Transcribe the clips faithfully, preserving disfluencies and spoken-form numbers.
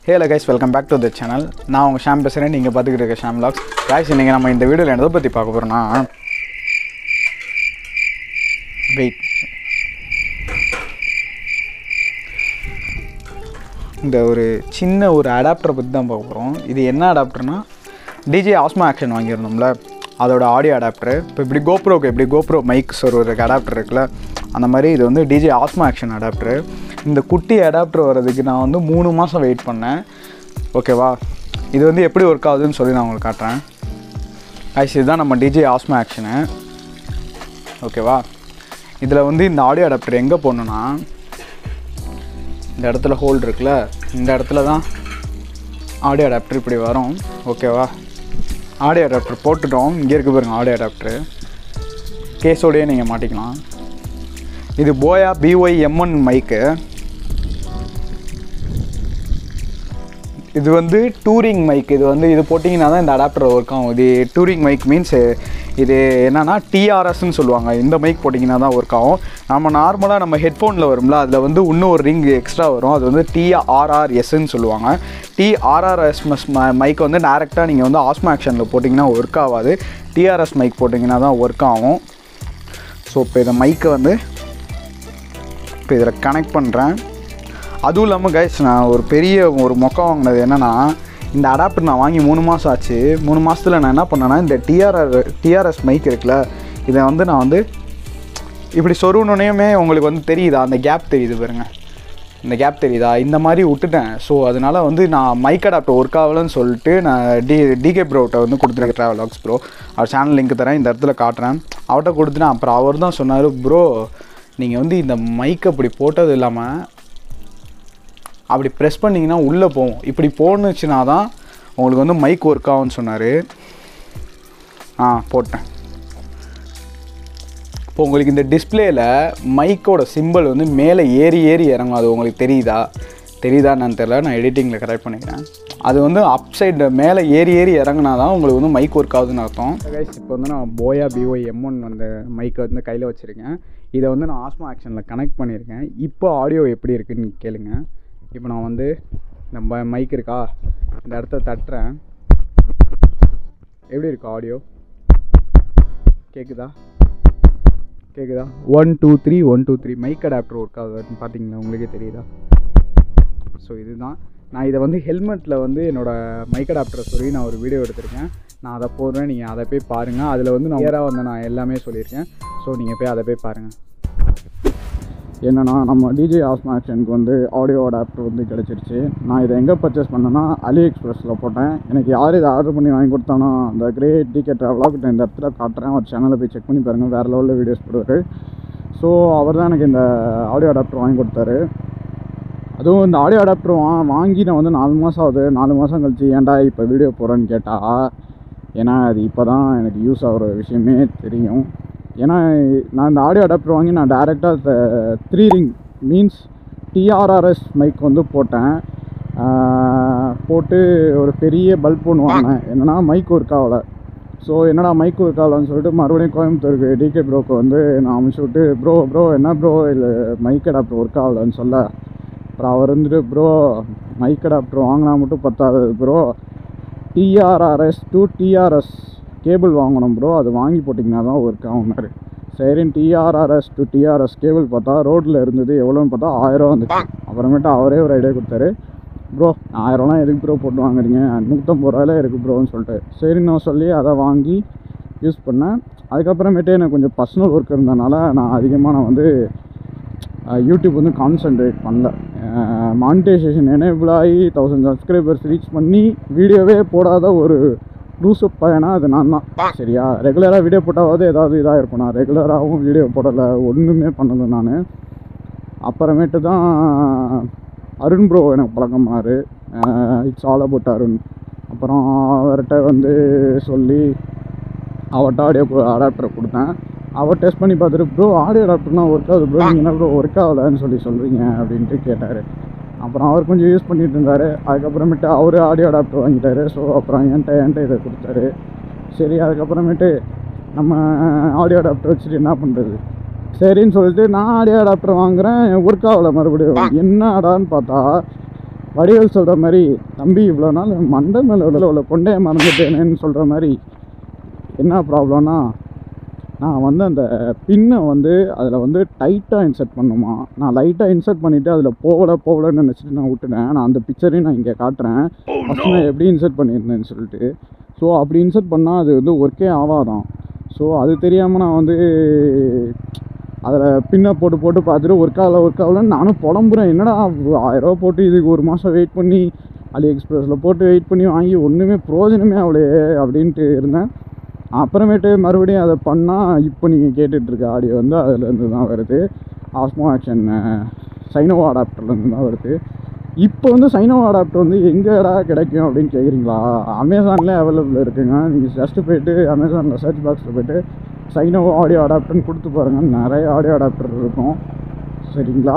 Hello guys, welcome back to the channel. நான் உங்க ஷாம் பேசுறேன். நீங்க பாத்துக்கிட்டு இருக்க ஷாம் vlogs. guys, இன்னைக்கு நம்ம இந்த வீடியோல என்னத பத்தி பார்க்க போறோம்னா wait. இந்த ஒரு சின்ன ஒரு அடாப்டர் பத்தி தான் பார்க்க போறோம். இது என்ன அடாப்டர்னா D J Osmo Action வாங்கியிருந்தோம்ல. அதோட ஆடியோ அடாப்டர். இப்போ இப்படி GoProக்கு எப்படி GoPro மைக் சர்வர் அடாப்டர் இருக்குல. அந்த மாதிரி இது வந்து D J Osmo Action adapter. இந்த குட்டி அடாப்டர் வரதுக்கு நான் வந்து மூணு மாதம் வெயிட் பண்ணேன். ஓகேவா, இது வந்து எப்படி ஒர்க் ஆகுதுன்னு சொல்லி நான் உங்களுக்கு காட்டுறேன். ஐஸ் இதுதான் நம்ம D J Osmo Action. ஓகேவா, இதில் வந்து இந்த ஆடியோ அடாப்டர் எங்கே போடணுன்னா இந்த இடத்துல ஹோல்ட் இருக்குல்ல, இந்த இடத்துல தான் ஆடியோ அடாப்டர் இப்படி வரும். ஓகேவா, ஆடியோ அடாப்டர் போட்டுட்டோம். இங்கே இருக்க பாருங்க ஆடியோ அடாப்டர், கேஸோடையே நீங்கள் மாட்டிக்கலாம். இது போயா B Y M one மைக்கு. இது வந்து டூரிங் மைக். இது வந்து இது போட்டிங்கன்னா தான் இந்த அடாப்டர் ஒர்க் ஆகும். இது டூரிங் மைக் மீன்ஸ் இது என்னென்னா T R Sன்னு சொல்லுவாங்க. இந்த மைக் போட்டிங்கன்னா தான் ஒர்க் ஆகும். நம்ம நார்மலாக நம்ம ஹெட்ஃபோனில் வரும்ல, அதில் வந்து இன்னும் ஒரு ரிங் எக்ஸ்ட்ரா வரும். அது வந்து T R R Sன்னு சொல்லுவாங்க. T R R S mic வந்து டேரெக்டாக நீங்கள் வந்து Osmo Actionல போட்டிங்கன்னா ஒர்க் ஆகாது. T R S மைக் போட்டிங்கன்னா தான் ஒர்க் ஆகும். ஸோ இப்போ இதை மைக்கை வந்து இப்போ இதில் கனெக்ட் பண்ணுறேன். அதுவும் இல்லாமல் கைஸ், நான் ஒரு பெரிய ஒரு மொக்கம் வாங்கினது என்னென்னா, இந்த அடாப்டர் நான் வாங்கி மூணு மாதம் ஆச்சு. மூணு மாதத்தில் நான் என்ன பண்ணேன்னா, இந்த டிஆர்ஆர் டிஆர்எஸ் மைக் இருக்குல்ல, இதை வந்து நான் வந்து இப்படி சொருணுனையுமே உங்களுக்கு வந்து தெரியுதா, அந்த கேப் தெரியுது பாருங்க, இந்த கேப் தெரியுதா, இந்த மாதிரி விட்டுட்டேன். ஸோ அதனால் வந்து நான் மைக் அடாப்டர் ஒர்க் ஆகலன்னு சொல்லிட்டு நான் டி டிகே ப்ரோட்ட வந்து கொடுத்துருக்கேன். ட்ராவல் வ்ளாக்ஸ் ப்ரோ அவர் சேனல் லிங்க் தரேன், இந்த இடத்துல காட்டுறேன். அவர்கிட்ட கொடுத்துட்டேன். அப்புறம் அவர் தான் சொன்னார், ப்ரோ நீங்கள் வந்து இந்த மைக் அப்படி போட்டது இல்லாமல் அப்படி ப்ரெஸ் பண்ணிங்கன்னா உள்ளே போகும், இப்படி போணுச்சுன்னா தான் உங்களுக்கு வந்து மைக் ஒர்க் ஆகும்னு சொன்னார். ஆ போட்டேன். இப்போ உங்களுக்கு இந்த டிஸ்பிளேயில் மைக்கோட சிம்பிள் வந்து மேலே ஏறி ஏறி இறங்கும். அது உங்களுக்கு தெரியுதா தெரியுதான்னு தெரியல, நான் எடிட்டிங்கில் கரெக்ட் பண்ணிக்கிறேன். அது வந்து அப் சைடு மேலே ஏறி ஏறி இறங்கினா தான் உங்களுக்கு வந்து மைக் ஒர்க் ஆகுதுன்னு அர்த்தம். கைஸ், இப்போ வந்து நான் போயா B Y M one அந்த மைக்கை வந்து கையில் வச்சுருக்கேன். இதை வந்து நான் Osmo Actionல கனெக்ட் பண்ணியிருக்கேன். இப்போ ஆடியோ எப்படி இருக்குதுன்னு கேளுங்க. இப்போ நான் வந்து நம்ம மைக் இருக்கா, இந்த இடத்த தட்டுறேன். எப்படி இருக்கு ஆடியோ? கேட்குதா கேட்குதா one two three one two three mic adapter work ஆகுதுன்னு பார்த்தீங்களா, உங்களுக்கே தெரியுதா? ஸோ இதுதான் நான் இதை வந்து ஹெல்மெட்டில் வந்து என்னோடய மைக் அடாப்டரை சொல்லி நான் ஒரு வீடியோ எடுத்திருக்கேன். நான் அதை போடுறேன், நீங்கள் அதை போய் பாருங்கள். அதில் வந்து நான் நேராக வந்து நான் எல்லாமே சொல்லியிருக்கேன். ஸோ நீங்கள் போய் அதை போய் பாருங்கள். என்னென்னா, நம்ம D J Osmo Actionக்கு வந்து ஆடியோ அடாப்டர் வந்து கிடச்சிருச்சு. நான் இதை எங்கே பர்ச்சேஸ் பண்ணேன்னா அலி எக்ஸ்பிரஸில் போட்டேன். எனக்கு யார் இதை ஆர்டர் பண்ணி வாங்கி கொடுத்தானோ அந்த கிரேட் டிகே ட்ராவலாக இந்த இடத்துல காட்டுறேன். ஒரு சேனலில் போய் செக் பண்ணி பாருங்கள், வேறு லெவலில் வீடியோஸ் போடுவார். ஸோ அவர் தான் எனக்கு இந்த ஆடியோ அடாப்டர் வாங்கி கொடுத்தாரு. அதுவும் இந்த ஆடியோ அடாப்டர் வா வாங்கி நான் வந்து நாலு மாதம் ஆகுது. நாலு மாதம் கழிச்சு ஏன்டா இப்போ வீடியோ போகிறேன்னு கேட்டால், ஏன்னா அது இப்போ தான் எனக்கு யூஸ் ஆகிற விஷயமே தெரியும். ஏன்னா நான் இந்த ஆடியோ அடாப்டர் வாங்கி நான் டேரெக்டாக three ring means T R R S mic வந்து போட்டேன். போட்டு ஒரு பெரிய பல்ப் ஒன்று வாங்கினேன். என்னென்னா மைக் ஒர்க் ஆகலை. ஸோ என்னடா மைக் ஒர்க் ஆகலான்னு சொல்லிட்டு மறுபடியும் கோயம்புத்தூருக்கு டிகே ப்ரோக்கு வந்து நான் அனுப்பிச்சி விட்டு, ப்ரோ ப்ரோ என்ன ப்ரோ இல்லை மைக் அடாப்டர் ஒர்க் ஆகலைன்னு சொல்ல, அப்புறம் அவர் வந்துட்டு, ப்ரோ மைக் அடாப்டர் வாங்கினா மட்டும் பத்தாது bro, T R R S to T R S cable வாங்கணும் ப்ரோ, அது வாங்கி போட்டிங்கன்னா தான் ஒர்க் ஆகுனாரு. சரின்னு T R R S to T R S cable பார்த்தா ரோட்டில் இருந்தது எவ்வளோன்னு பார்த்தா ஆயிரம் வந்துச்சு. அப்புறமேட்டு அவரே ஒரு ஐடியா கொடுத்தாரு, ப்ரோ ஆயிரம்லாம் எதுக்கு ப்ரோ போட்டு வாங்குறீங்க, நூற்றம்பது ரூபாயில இருக்குது ப்ரோன்னு சொல்லிட்டு, சரின்னு நான் சொல்லி அதை வாங்கி யூஸ் பண்ணேன். அதுக்கப்புறமேட்டு எனக்கு கொஞ்சம் பர்சனல் ஒர்க் இருந்ததுனால நான் அதிகமாக நான் வந்து யூடியூப் வந்து கான்சன்ட்ரேட் பண்ணல. மானிட்டைசேஷன் எனேபிள் ஆகி தௌசண்ட் சப்ஸ்கிரைபர்ஸ் ரீச் பண்ணி வீடியோவே போடாத ஒரு லூசு பையனா அது நான் தான். சரியா, ரெகுலராக வீடியோ போட்டாவது ஏதாவது இதாக இருக்கும். நான் ரெகுலராகவும் வீடியோ போடலை, ஒன்றுமே பண்ணலை நான். அப்புறமேட்டு தான் அருண் ப்ரோ எனக்கு பழக்கமானார். It's all about Arun. அப்புறம் அவர்கிட்ட வந்து சொல்லி அவர்கிட்ட ஆடியோ அடாப்டரை கொடுத்தேன். அவர் டெஸ்ட் பண்ணி பார்த்துட்டு, ப்ரோ ஆடியோ அடாப்டர்னால் ஒர்க் ஆகுது ப்ரோ, நீங்கள் என்ன ப்ரோ ஒர்க் ஆகலைன்னு சொல்லி சொல்கிறீங்க அப்படின்ட்டு கேட்டார். அப்புறம் அவர் கொஞ்சம் யூஸ் பண்ணிகிட்டு இருந்தார். அதுக்கப்புறமேட்டு அவர் ஆடியோ அடாப்டர் வாங்கிட்டார். ஸோ அப்புறம் என்கிட்ட என்கிட்ட இதை கொடுத்தாரு. சரி, அதுக்கப்புறமேட்டு நம்ம ஆடியோ அடாப்டர் வச்சுட்டு என்ன பண்ணுறது, சரின்னு சொல்லிட்டு நான் ஆடியோ அடாப்டர் வாங்குகிறேன். ஒர்க் ஆகலை மறுபடியும். என்ன ஆடான்னு பார்த்தா வடிவேல் சொல்கிற மாதிரி தம்பி இவ்வளோ நாள் மண்டை மேலே உள்ள உள்ள கொண்டையை மறந்துட்டேனேன்னு சொல்கிற மாதிரி என்ன ப்ராப்ளம்னா நான் வந்து அந்த பின்னை வந்து அதில் வந்து டைட்டாக இன்சர்ட் பண்ணுமா. நான் லைட்டாக இன்சர்ட் பண்ணிவிட்டு அதில் போகலை போகலன்னு நினச்சிட்டு நான் விட்டுட்டேன். நான் அந்த பிக்சரையும் நான் இங்கே காட்டுறேன் ஃபஸ்ட் நான் எப்படி இன்சர்ட் பண்ணியிருந்தேன்னு சொல்லிட்டு. ஸோ அப்படி இன்சர்ட் பண்ணால் அது வந்து ஒர்க்கே ஆகாதான். ஸோ அது தெரியாமல் நான் வந்து அதில் பின்னை போட்டு போட்டு பார்த்துட்டு ஒர்க் ஆகலை ஒர்க் ஆகலன்னு நானும் புலம்புறேன். என்னடா ஆயிரரூவா போட்டு இதுக்கு ஒரு மாதம் வெயிட் பண்ணி அலி எக்ஸ்பிரஸில் போட்டு வெயிட் பண்ணி வாங்கி ஒன்றுமே பிரயோஜனமே அவ்வளோ அப்படின்ட்டு இருந்தேன். அப்புறமேட்டு மறுபடியும் அதை பண்ணால் இப்போ நீங்கள் கேட்டுட்ருக்க ஆடியோ வந்து அதுலேருந்து தான் வருது. ஆஸ்மோ ஆக்ஷன் சைனோவா அடாப்டர்லேருந்து தான் வருது. இப்போ வந்து சைனோவா அடாப்டர் வந்து எங்கேடா கிடைக்கும் அப்படின்னு கேட்குறீங்களா? அமேசான்லேயே அவைலபிள் இருக்குங்க. நீங்கள் ஜஸ்ட்டு போய்ட்டு அமேசானில் சர்ச் பாக்ஸில் போய்ட்டு சைனோவா ஆடியோ அடாப்டர்னு கொடுத்து பாருங்கள். நிறைய ஆடியோ அடாப்டர் இருக்கும் சரிங்களா.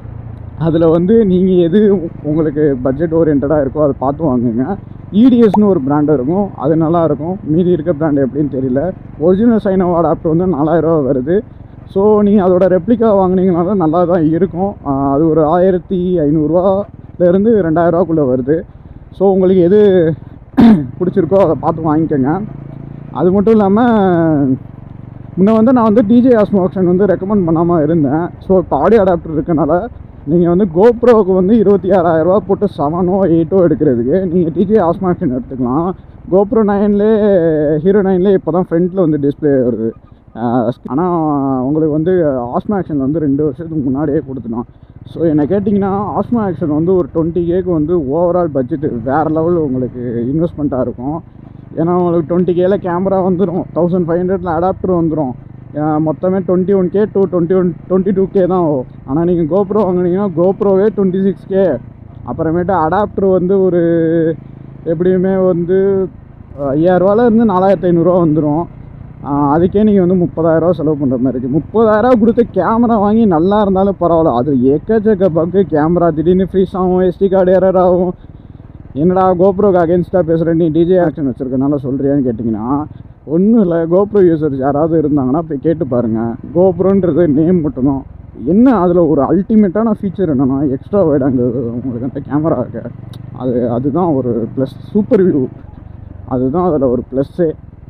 அதில் வந்து நீங்கள் எது உங்களுக்கு பட்ஜெட் ஓரியன்டாக இருக்கோ அதை பார்த்து வாங்குங்க. இடிஎஸ்னு ஒரு பிராண்டு இருக்கும், அது நல்லாயிருக்கும். மீதி இருக்க பிராண்டு எப்படின்னு தெரியல. ஒரிஜினல் சைனோவா அடாப்டர் வந்து நாலாயிரரூவா வருது. ஸோ நீங்கள் அதோட ரெப்ளிகா வாங்கினீங்கனாலும் நல்லா தான் இருக்கும். அது ஒரு ஆயிரத்தி ஐநூறுரூவாலேருந்து ரெண்டாயிரரூவாக்குள்ளே வருது. ஸோ உங்களுக்கு எது பிடிச்சிருக்கோ அதை பார்த்து வாங்கிக்கோங்க. அது மட்டும் இல்லாமல் முன்ன வந்து நான் வந்து டிஜே ஆஸ்மோ ஆக்ஷன் வந்து ரெக்கமெண்ட் பண்ணாமல் இருந்தேன். ஸோ இப்போ ஆடியோ அடாப்டர் இருக்கனால நீங்கள் வந்து கோப்ரோவுக்கு வந்து இருபத்தி ஆறாயிரரூவா போட்டு செவனோ எயிட்டோ எடுக்கிறதுக்கு நீங்கள் டிஜே ஆஸ்மோ ஆக்ஷன் எடுத்துக்கலாம். கோப்ரோ நைன்லேயே ஹீரோ நைன்லேயே இப்போ தான் ஃப்ரண்ட்டில் வந்து டிஸ்பிளே வருது. ஆனால் உங்களுக்கு வந்து ஆஸ்மோ ஆக்ஷன் வந்து ரெண்டு வருஷத்துக்கு முன்னாடியே கொடுத்துட்டான். ஸோ என்னை கேட்டிங்கன்னா ஆஸ்மோ ஆக்ஷன் வந்து ஒரு டுவெண்ட்டி கேக்கு வந்து ஓவரால் பட்ஜெட்டு வேறு லெவல் உங்களுக்கு இன்வெஸ்ட்மெண்ட்டாக இருக்கும். ஏன்னா உங்களுக்கு டுவெண்ட்டி கேல கேமரா வந்துடும், தௌசண்ட் ஃபைவ் ஹண்ட்ரட்ல அடாப்டர் வந்துடும். மொத்தமே twenty one K two twenty one twenty two K தான் ஆகும். ஆனால் நீங்கள் கோப்ரோ வாங்கினீங்கன்னா கோப்ரோவே டுவெண்ட்டி சிக்ஸ் கே. அப்புறமேட்டு அடாப்டர் வந்து ஒரு எப்படியுமே வந்து ஐயாயிரரூவாலேருந்து நாலாயிரத்து ஐநூறுரூவா வந்துடும். அதுக்கே நீங்கள் வந்து முப்பதாயிரரூவா செலவு பண்ணுற மாதிரி இருக்குது. முப்பதாயிரரூவா கொடுத்து கேமரா வாங்கி நல்லா இருந்தாலும் பரவாயில்ல, அது எக்கச்சக்க பக்கு. கேமரா திடீர்னு ஃப்ரீஸ் ஆகும், எஸ்டி கார்டு எரர் ஆகும். என்னடா கோப்ரோக்கு அகேன்ஸ்டாக பேசுகிறேன் நீ டிஜே ஆக்ஷன் வச்சுருக்கனால சொல்கிறியான்னு கேட்டிங்கன்னா ஒன்றும் இல்லை. கோப்ரோ யூசர்ஸ் யாராவது இருந்தாங்கன்னா போய் கேட்டு பாருங்கள். கோப்ரோன்றது நேம் மட்டும்தான். என்ன அதில் ஒரு அல்டிமேட்டான ஃபீச்சர் என்னென்னா எக்ஸ்ட்ரா வைட் ஆங்கிள் உங்களுக்கு அந்த கேமரா இருக்கு. அது அதுதான் ஒரு ப்ளஸ். சூப்பர் வியூ அதுதான் அதில் ஒரு ப்ளஸ்ஸே.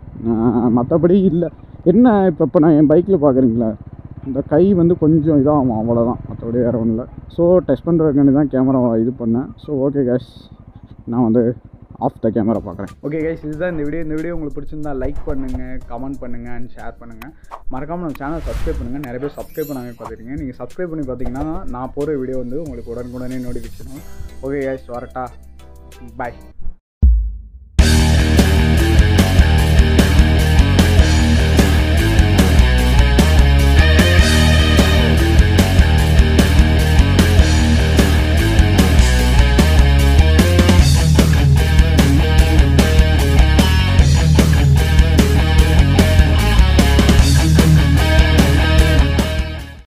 மற்றபடி இல்லை. என்ன இப்போ இப்போ நான் என் பைக்கில் பார்க்குறீங்களா, இந்த கை வந்து கொஞ்சம் இதாகும், அவ்வளோதான். மற்றபடி வேறு ஒன்றும் இல்லை. ஸோ டெஸ்ட் பண்ணுறதுக்காண்டி தான் கேமரா இது பண்ணேன். ஸோ ஓகே கேஷ், நான் வந்து ஆஃப் த கேமரா பார்க்குறேன். ஓகே கைஸ், இதுதான் இந்த வீடியோ. இந்த வீடியோ உங்களுக்கு பிடிச்சிருந்தா லைக் பண்ணுங்கள், கமெண்ட் பண்ணுங்கள் அண்ட் ஷேர் பண்ணுங்கள். மறக்காமல் நம்ம சேனல் சப்ஸ்கிரைப் பண்ணுங்கள். நிறைய பேர் சப்ஸ்கிரைப் பண்ணாமல் பார்த்துருக்கீங்க. நீங்கள் சப்ஸ்கிரைப் பண்ணி பார்த்தீங்கன்னா நான் போகிற வீடியோ வந்து உங்களுக்கு உடனுக்குடனே நோட்டிஃபிகேஷன். ஓகே கைஸ், வரட்டா, பாய்.